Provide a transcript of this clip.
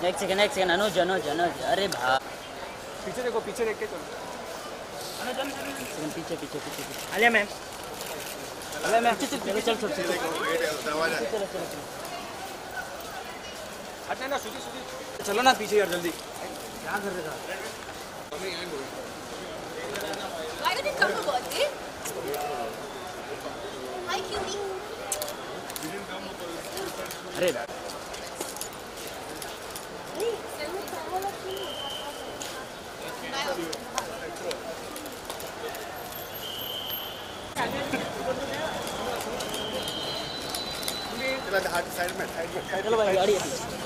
एक सेकंड अनुज अनुज अनुज अरे भाई पीछे देखो, पीछे देख के चलो। पीछे पीछे पीछे आलिया मैम, अरे मैं चल चल चल चल हटना ना, सुधी सुधी चलो ना पीछे यार जल्दी। क्या कर रहे थे? Why did you come for birthday? Hi, cutie. अरे Hey, send me towel of me. Side में चलो भाई गाड़ी है।